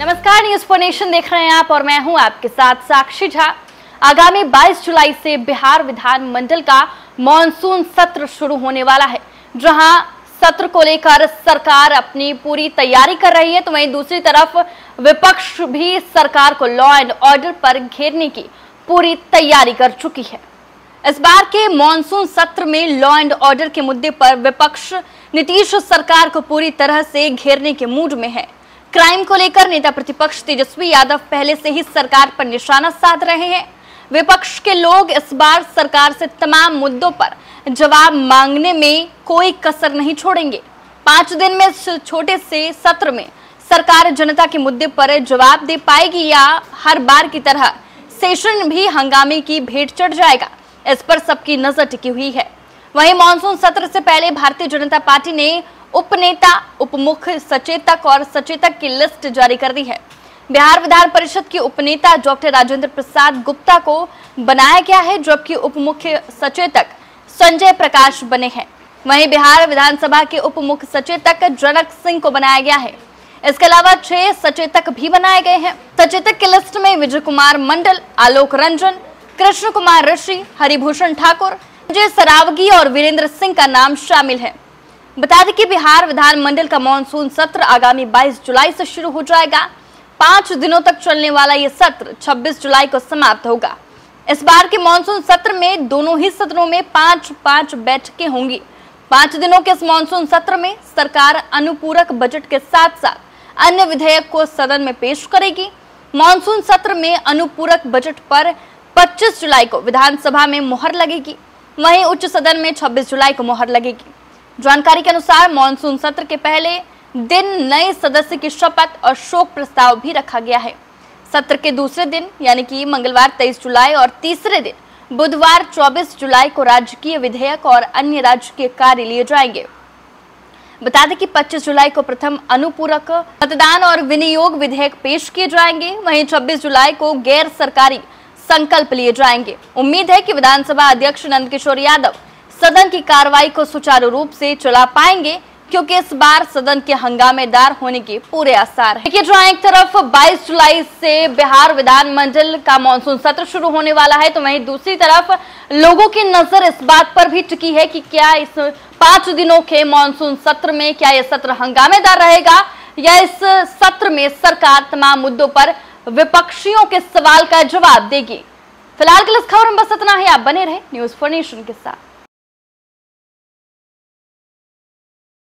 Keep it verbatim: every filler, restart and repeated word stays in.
नमस्कार, news for nation देख रहे हैं आप और मैं हूं आपके साथ साक्षी झा। आगामी बाईस जुलाई से बिहार विधानमंडल का मॉनसून सत्र शुरू होने वाला है, जहां सत्र को लेकर सरकार अपनी पूरी तैयारी कर रही है, तो वहीं दूसरी तरफ विपक्ष भी सरकार को लॉ एंड ऑर्डर पर घेरने की पूरी तैयारी कर चुकी है। इस बार के मॉनसून सत्र में लॉ एंड ऑर्डर के मुद्दे पर विपक्ष नीतीश सरकार को पूरी तरह से घेरने के मूड में है। क्राइम को लेकर नेता प्रतिपक्ष तेजस्वी यादव पहले से ही सरकार पर निशाना साध रहे हैं। विपक्ष के लोग इस बार सरकार से तमाम मुद्दों पर जवाब मांगने में कोई कसर नहीं छोड़ेंगे। पांच दिन में इस छोटे से सत्र में सरकार जनता के मुद्दे पर जवाब दे पाएगी या हर बार की तरह सेशन भी हंगामे की भेंट चढ़ जाएगा, इस पर सबकी नजर टिकी हुई है। वहीं मॉनसून सत्र से पहले भारतीय जनता पार्टी ने उपनेता, उप मुख्य सचेतक और सचेतक की लिस्ट जारी कर दी है। बिहार विधान परिषद के उपनेता डॉक्टर राजेंद्र प्रसाद गुप्ता को बनाया गया है, जबकि उप मुख्य सचेतक संजय प्रकाश बने हैं। वहीं बिहार विधानसभा के उप मुख्य सचेतक जनक सिंह को बनाया गया है। इसके अलावा छह सचेतक भी बनाए गए हैं। सचेतक की लिस्ट में विजय कुमार मंडल, आलोक रंजन, कृष्ण कुमार ऋषि, हरिभूषण ठाकुर, संजय सरावगी और वीरेंद्र सिंह का नाम शामिल है। बता दें कि बिहार विधानमंडल का मॉनसून सत्र आगामी बाईस जुलाई से शुरू हो जाएगा। पांच दिनों तक चलने वाला ये सत्र छब्बीस जुलाई को समाप्त होगा। इस बार के मॉनसून सत्र में दोनों ही सदनों में पांच पांच बैठकें होंगी। पांच दिनों के इस मॉनसून सत्र में सरकार अनुपूरक बजट के साथ साथ अन्य विधेयक को सदन में पेश करेगी। मॉनसून सत्र में अनुपूरक बजट पर पच्चीस जुलाई को विधानसभा में मुहर लगेगी, वहीं उच्च सदन में छब्बीस जुलाई को मुहर लगेगी। जानकारी के अनुसार मॉनसून सत्र के पहले दिन नए सदस्य की शपथ और शोक प्रस्ताव भी रखा गया है। सत्र के दूसरे दिन यानी कि मंगलवार तेईस जुलाई और तीसरे दिन बुधवार चौबीस जुलाई को राजकीय विधेयक और अन्य राजकीय कार्य लिए जाएंगे। बता दें कि पच्चीस जुलाई को प्रथम अनुपूरक मतदान और विनियोग विधेयक पेश किए जाएंगे, वहीं छब्बीस जुलाई को गैर सरकारी संकल्प लिए जाएंगे। उम्मीद है कि विधानसभा अध्यक्ष नंदकिशोर यादव सदन की कार्रवाई को सुचारू रूप से चला पाएंगे, क्योंकि इस बार सदन के हंगामेदार होने के पूरे आसार हैं। देखिए, जहां एक तरफ बाईस जुलाई से बिहार विधानमंडल का मॉनसून सत्र शुरू होने वाला है, तो वहीं दूसरी तरफ लोगों की नजर इस बात पर भी टिकी है कि क्या इस पांच दिनों के मॉनसून सत्र में क्या यह सत्र हंगामेदार रहेगा या इस सत्र में सरकार तमाम मुद्दों पर विपक्षियों के सवाल का जवाब देगी। फिलहाल के लिए इस खबर में बस इतना ही। आप बने रहे न्यूज फॉर नेशन के साथ।